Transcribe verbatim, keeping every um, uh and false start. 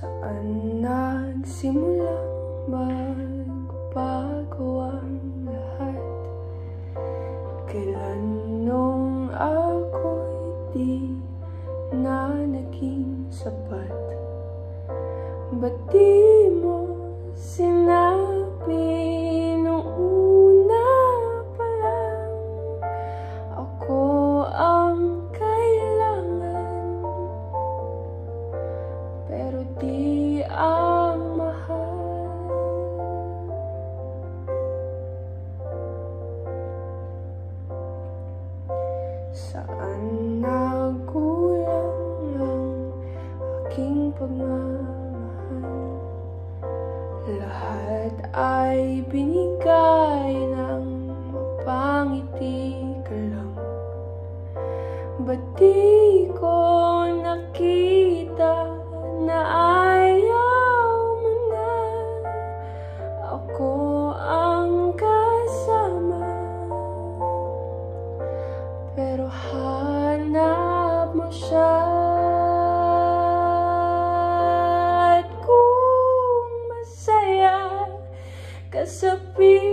Saan nagsimulang magbago ang lahat? Kailan nung ako'y di na naging sapat? Ba't di mo sinabi nung una pa lang ako ang kailangan, pero di ang mahal? Saan nagulang ang aking pagmamahal? Lahat ay binigay ng mapangiti ka lang. Ba't di ko nakita na ayaw mo na ako ang kasama? Pero hanap mo siya. At kung masaya ka sa piling